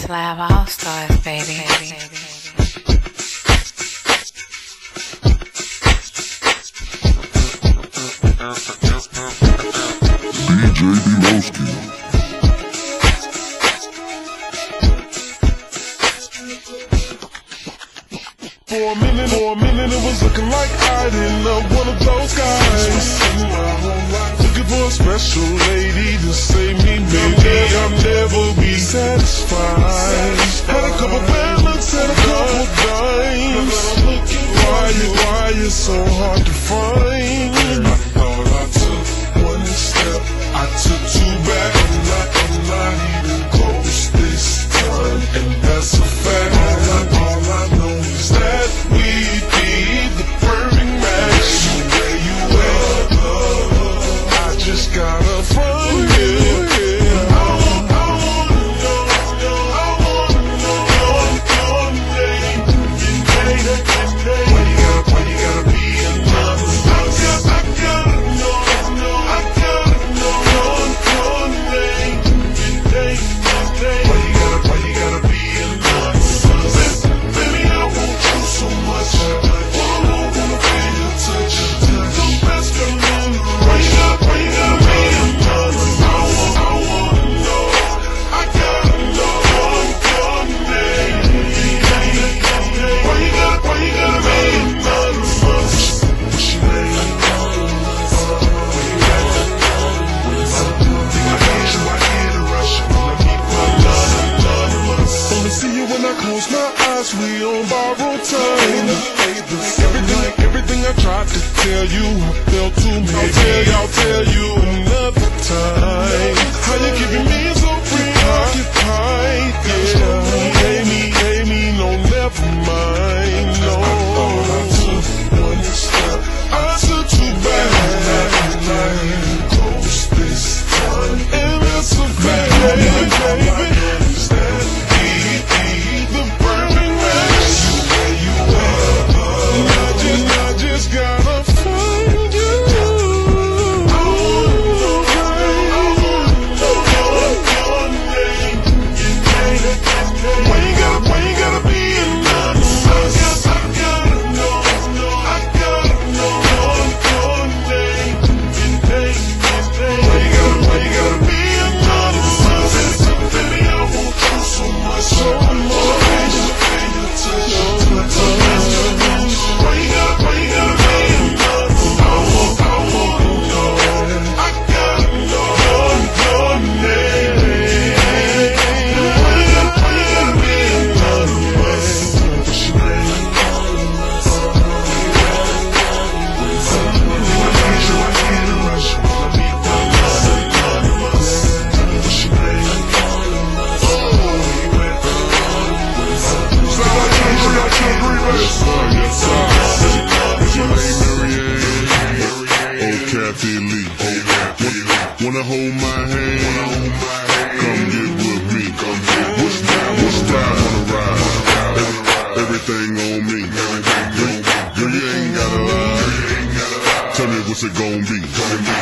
Lab All Stars, baby. DJ Bilowski. For a minute it was looking like I didn't love one of those guys. Looking for a special lady to save me, maybe I'll never be satisfied. Had a couple bad looks and a couple dimes. Why you so hard to find? I thought I took one step, I took two back. I'm not even close this time, and that's a fact. All I know is that we'd be the perfect match. Where you at, love? I just gotta find you. I wanna know your name. Why you gotta be another? I gotta know your name. Why you gotta be another? Baby, I want you so much. I wanna be your touch. The best girl in the world. Why you gotta be another? I wanna know. I gotta know your name. Why you gotta be another? What's your name? Only see you when I close my eyes, we on borrowed time. Everything I tried to tell you, I felt too maybe I'll tell you another time. How you keeping me so preoccupied? Yeah, pay me, no, never mind, no. I thought I took one step, I took two back. Close this time, and that's a fact, baby. The burning match. Where you at? I just gotta find you. I wanna know your name. Why you gotta be another? I gotta know your name. Why you gotta be another? Baby, I want you so much. Why you gotta be another? I wanna know. I gotta know your name. Why you gotta be another? What's your name? Kathy Lee. Wanna hold my hand? Come get with me. What's down? Wanna ride? Everything on me. Girl, you ain't gotta lie. Tell me what's it gon' be?